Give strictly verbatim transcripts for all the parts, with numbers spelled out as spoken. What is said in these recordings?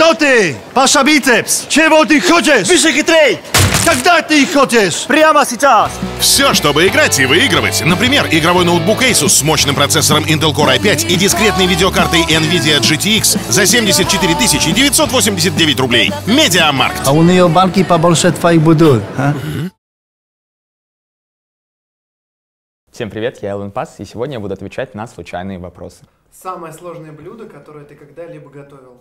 Кто ты? Паша Бицепс! Чего ты хочешь? Выше хитрей! Когда ты хочешь? Прямо сейчас! Все, чтобы играть и выигрывать. Например, игровой ноутбук Asus с мощным процессором Intel Core ай пять и дискретной видеокартой NVIDIA джи ти экс за семьдесят четыре тысячи девятьсот восемьдесят девять рублей. Медиамаркт. А у нее банки побольше твоих будут, а? Всем привет, я Элвин Пас, и сегодня я буду отвечать на случайные вопросы. Самое сложное блюдо, которое ты когда-либо готовил?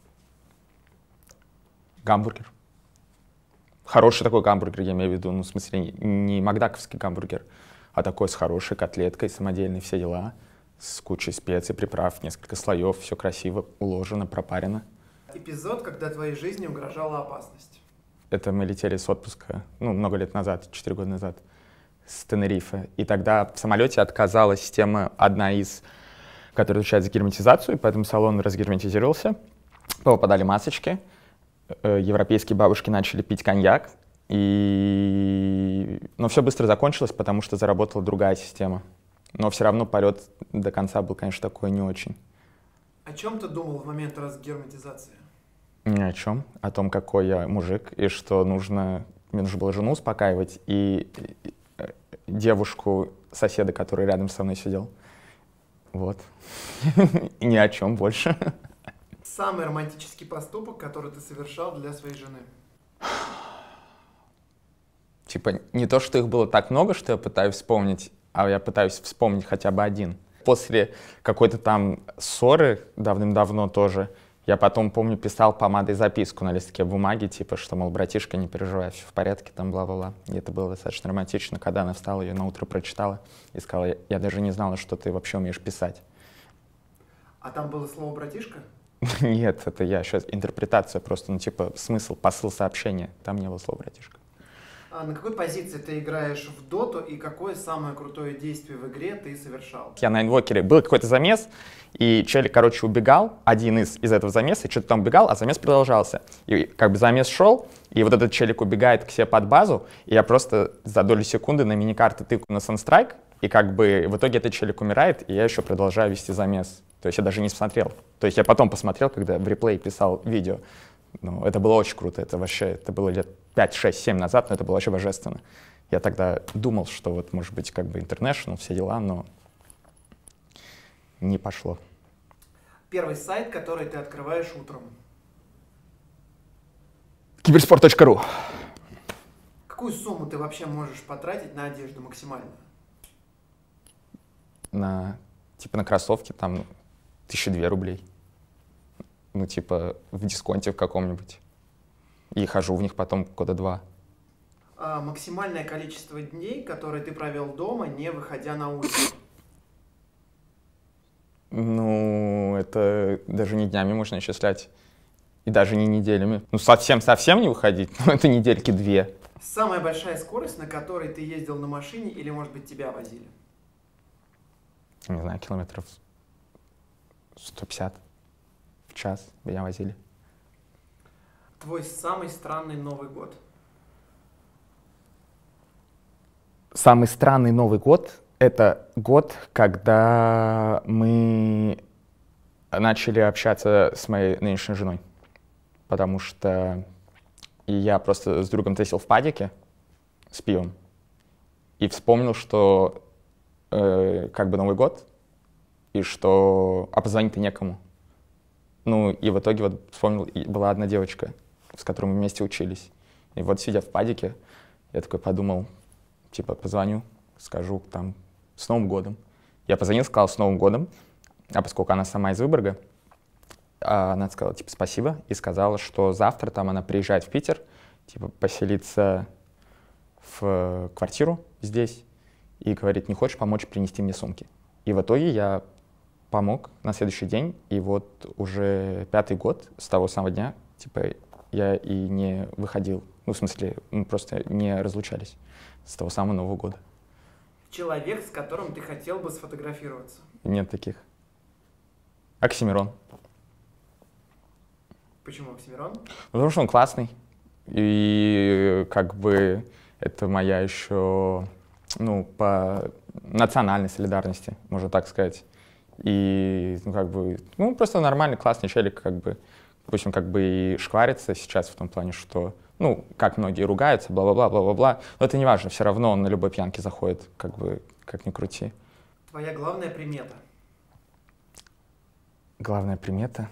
Гамбургер. Хороший такой гамбургер, я имею в виду, ну, в смысле, не макдаковский гамбургер, а такой с хорошей котлеткой, самодельной, все дела, с кучей специй, приправ, несколько слоев, все красиво уложено, пропарено. Эпизод, когда твоей жизни угрожала опасность. Это мы летели с отпуска, ну, много лет назад, четыре года назад, с Тенерифе. И тогда в самолете отказалась система, одна из, которая отвечает за герметизацию, и поэтому салон разгерметизировался, попадали масочки. Европейские бабушки начали пить коньяк, и... но все быстро закончилось, потому что заработала другая система. Но все равно полет до конца был, конечно, такой не очень. О чем ты думал в момент разгерметизации? Ни о чем. О том, какой я мужик, и что нужно... Мне нужно было жену успокаивать, и девушку, соседа, который рядом со мной сидел. Вот. И ни о чем больше. Самый романтический поступок, который ты совершал для своей жены? Типа, не то, что их было так много, что я пытаюсь вспомнить, а я пытаюсь вспомнить хотя бы один. После какой-то там ссоры давным-давно тоже, я потом, помню, писал помадой записку на листке бумаги, типа, что, мол, братишка, не переживай, все в порядке, там, бла-бла-бла. И это было достаточно романтично, когда она встала, ее наутро прочитала и сказала, я, я даже не знала, что ты вообще умеешь писать. А там было слово «братишка»? Нет, это я сейчас интерпретация просто, ну типа смысл, посыл сообщения. Там не было слова братишка. А на какой позиции ты играешь в доту и какое самое крутое действие в игре ты совершал? Я на инвокере, был какой-то замес, и челик, короче, убегал, один из, из этого замеса, и что-то там убегал, а замес продолжался. И как бы замес шел, и вот этот челик убегает к себе под базу, и я просто за долю секунды на миникарты тыкаю на Sunsтрайк, и как бы в итоге этот челик умирает, и я еще продолжаю вести замес. То есть я даже не смотрел. То есть я потом посмотрел, когда в реплей писал видео. Ну, это было очень круто. Это вообще, это было лет пять, шесть, семь назад, но это было вообще божественно. Я тогда думал, что вот может быть как бы интернешнл, все дела, но не пошло. Первый сайт, который ты открываешь утром? киберспорт точка ру. Какую сумму ты вообще можешь потратить на одежду максимально? На, типа на кроссовки там тысяча две рублей. Ну, типа, в дисконте в каком-нибудь. И хожу в них потом года два. А максимальное количество дней, которые ты провел дома, не выходя на улицу? Ну, это даже не днями можно исчислять. И даже не неделями. Ну, совсем-совсем не выходить, ну, это недельки две. Самая большая скорость, на которой ты ездил на машине или, может быть, тебя возили? Не знаю, километров сто пятьдесят в час меня возили. Твой самый странный Новый год? Самый странный Новый год — это год, когда мы начали общаться с моей нынешней женой. Потому что я просто с другом тусил в падике с пивом и вспомнил, что э, как бы Новый год, и что а позвонить-то некому. Ну, и в итоге вот вспомнил, и была одна девочка, с которой мы вместе учились. И вот, сидя в падике, я такой подумал, типа, позвоню, скажу там с Новым годом. Я позвонил, сказал с Новым годом, а поскольку она сама из Выборга, она сказала, типа, спасибо, и сказала, что завтра там она приезжает в Питер, типа, поселиться в квартиру здесь, и говорит, не хочешь помочь принести мне сумки? И в итоге я помог на следующий день, и вот уже пятый год с того самого дня, типа, я и не выходил, ну, в смысле, мы просто не разлучались с того самого Нового года. Человек, с которым ты хотел бы сфотографироваться? Нет таких. Оксимирон. Почему Оксимирон? Потому что он классный, и как бы это моя еще, ну, по национальной солидарности, можно так сказать. И, ну, как бы, ну, просто нормальный, классный челик, как бы, Пусть он как бы и шкварится сейчас в том плане, что, ну, как многие ругаются, бла-бла-бла, бла-бла-бла, но это не важно, все равно он на любой пьянке заходит, как бы, как ни крути. Твоя главная примета? Главная примета?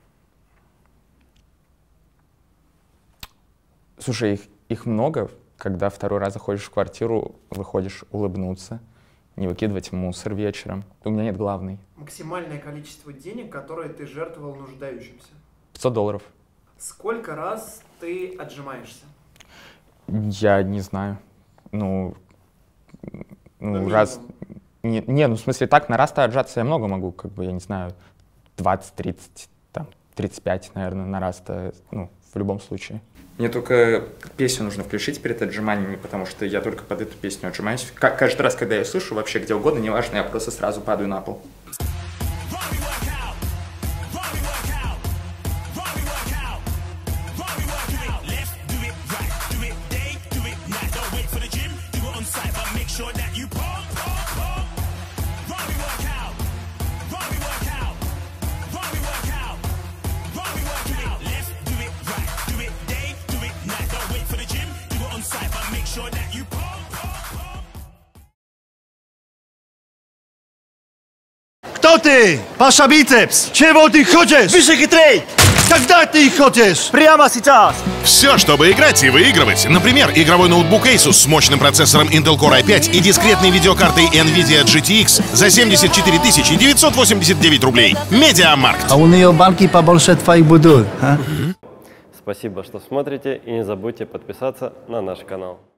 Слушай, их, их много, когда второй раз заходишь в квартиру, выходишь улыбнуться, не выкидывать мусор вечером. У меня нет главной. Максимальное количество денег, которое ты жертвовал нуждающимся? пятьсот долларов. Сколько раз ты отжимаешься? Я не знаю. Ну, ну Ну, раз... Не, не, ну в смысле так, на раз-то отжаться я много могу, как бы, я не знаю, двадцать, тридцать, там, тридцать пять, наверное, на раз-то, ну, в любом случае. Мне только песню нужно включить перед отжиманиями, потому что я только под эту песню отжимаюсь. К- каждый раз, когда я слышу, вообще где угодно, неважно, я просто сразу падаю на пол. Кто ты? Паша Бицепс! Чего ты хочешь? Выше хитрей! Когда ты хочешь? Прямо сейчас! Все, чтобы играть и выигрывать. Например, игровой ноутбук Asus с мощным процессором Intel Core ай пять и дискретной видеокартой NVIDIA джи ти экс за семьдесят четыре тысячи девятьсот восемьдесят девять рублей. Медиамаркт. А у нее банки побольше твоих будут, а? Спасибо, что смотрите, и не забудьте подписаться на наш канал.